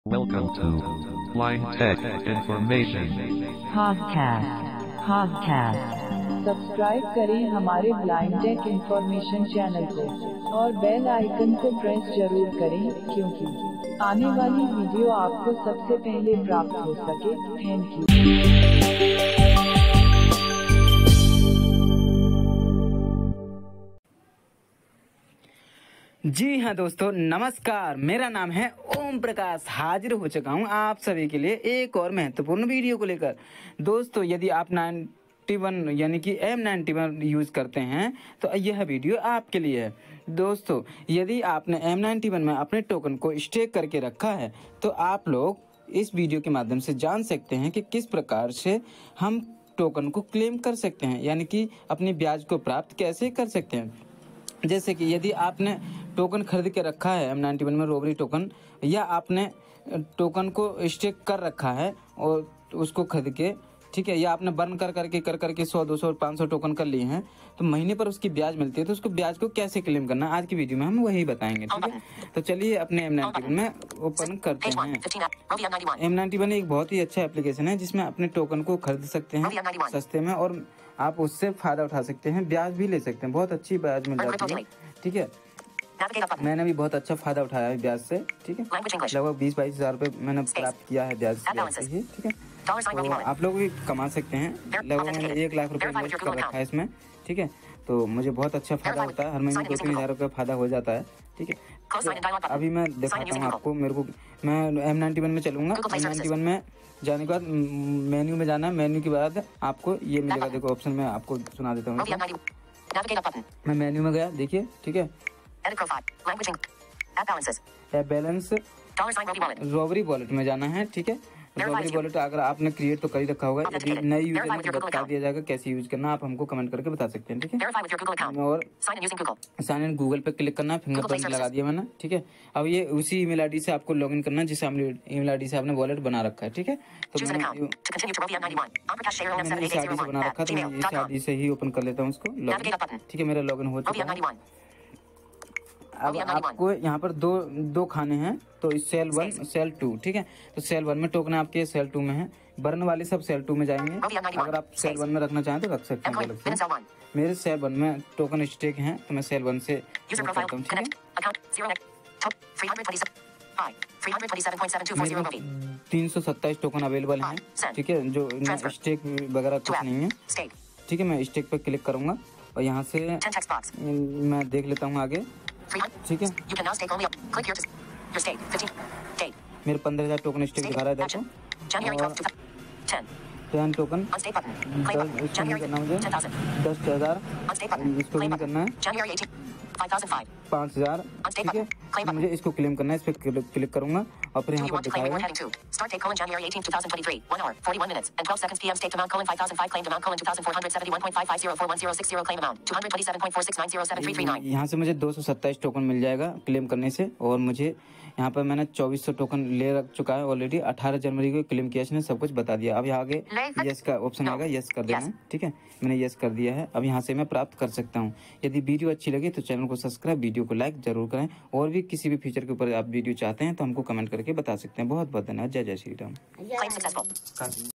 Welcome to Blind Tech Information. Podcast. Subscribe करें हमारे blind take information channel को और बेल आइकन को प्रेस जरूर करें क्योंकि आने वाली वीडियो आपको सबसे पहले प्राप्त हो सके। Thank you. जी हाँ दोस्तों, नमस्कार। मेरा नाम है ओम प्रकाश। हाजिर हो चुका हूँ आप सभी के लिए एक और महत्वपूर्ण वीडियो को लेकर। दोस्तों, यदि आप 91 यानी कि M91 यूज़ करते हैं तो यह वीडियो आपके लिए है। दोस्तों, यदि आपने M91 में अपने टोकन को स्टेक करके रखा है तो आप लोग इस वीडियो के माध्यम से जान सकते हैं कि किस प्रकार से हम टोकन को क्लेम कर सकते हैं, यानी कि अपनी ब्याज को प्राप्त कैसे कर सकते हैं। जैसे कि यदि आपने टोकन खरीद के रखा है M91 में रोबरी टोकन, या आपने टोकन को स्टेक कर रखा है और उसको खरीद के, ठीक है, या आपने बर्न कर करके 100 200 और 500 टोकन कर लिए हैं तो महीने पर उसकी ब्याज मिलती है। तो उसको ब्याज को कैसे क्लेम करना आज की वीडियो में हम वही बताएंगे, ठीक है। तो चलिए अपने M91 में ओपन करते हैं। M91 एक बहुत ही अच्छा एप्लीकेशन है जिसमें अपने टोकन को खरीद सकते हैं सस्ते में और आप उससे फायदा उठा सकते हैं, ब्याज भी ले सकते हैं, बहुत अच्छी ब्याज मिल जाती है, ठीक है। मैंने भी बहुत अच्छा फायदा उठाया है ब्याज से, ठीक है। लगभग 20-22 हज़ार रुपये मैंने प्राप्त किया है ब्याज से ही, ठीक है। तो आप लोग भी कमा सकते हैं। लगभग मैंने 1 लाख रुपये इन्वेस्ट कर रखा है इसमें, ठीक है। तो मुझे बहुत अच्छा फायदा होता है, हर महीने 2-3 हज़ार रुपये फायदा हो जाता है, ठीक है। तो अभी मैं दिखाता हूँ आपको। मैं M91 में चलूँगा। M91 में जाने के बाद मेन्यू में जाना है। मेन्यू के बाद आपको ये मिलेगा, देखो ऑप्शन में आपको सुना देता हूँ। मैं मेन्यू में गया, देखिए, ठीक है। ऐप बैलेंस रोबरी वॉलेट में जाना है, ठीक है। रोबरी वॉलेट अगर आपने क्रिएट तो कर ही रखा होगा, यदि नई यूजर में तो बता दिया जाएगा कैसे यूज करना, आप हमको कमेंट करके बता सकते हैं, ठीक है। और साइन इन गूगल पे क्लिक करना है, फिंगरप्रिंट लगा दिया मैंने, ठीक है। अब ये उसी ईमेल आईडी से आपको लॉगिन करना है जिसे ईमेल आईडी से आपने वॉलेट बना रखा है, ठीक है। तो मैंने इस आईडी से बना रखा, तो मैं इस आईडी से ही ओपन कर लेता हूँ उसको, ठीक है। मेरा लॉगिन हो चुका है। अब आपको यहाँ पर दो खाने हैं, तो सेल 1 सेल 2, ठीक है। तो सेल 1 में टोकन आपके सेल 2 में है, बर्न वाले सब सेल 2 में जाएंगे। अगर आप सेल 1 में रखना चाहें तो रख सकते हैं, अलग से। मेरे सेल 1 में टोकन स्टेक हैं तो मैं सेल 1 से करता हूँ, ठीक है। 327 टोकन अवेलेबल हैं, ठीक है, जो स्टेक वगैरह कुछ नहीं है, ठीक है। मैं स्टेक पर क्लिक करूंगा और यहाँ से मैं देख लेता हूँ आगे, ठीक है। मेरे 15,000 टोकन स्टेक दिखा रहा है, देखो। 10 टोकन इसको नहीं करना मुझे, 10,000 इसको नहीं करना है, 5,000, ठीक है। मुझे इसको क्लेम करना है, इस पर क्लिक करूंगा और फिर यहाँ पर दिखाएगा यहाँ से मुझे 227 टोकन मिल जाएगा क्लेम करने से। और मुझे यहाँ पर मैंने 2400 टोकन ले रख चुका है ऑलरेडी। 18 जनवरी को क्लेम किया, इसने सब कुछ बता दिया। अब यहाँ आगे यस का ऑप्शन आएगा, यस कर देना है, ठीक है। मैंने यस कर दिया है। अब यहाँ से मैं प्राप्त कर सकता हूँ। यदि वीडियो अच्छी लगे तो चैनल को सब्सक्राइब, वीडियो को लाइक जरूर करें। और भी किसी भी फीचर के ऊपर आप वीडियो चाहते हैं तो हमको कमेंट करके बता सकते हैं। बहुत बहुत धन्यवाद। जय जय श्री राम।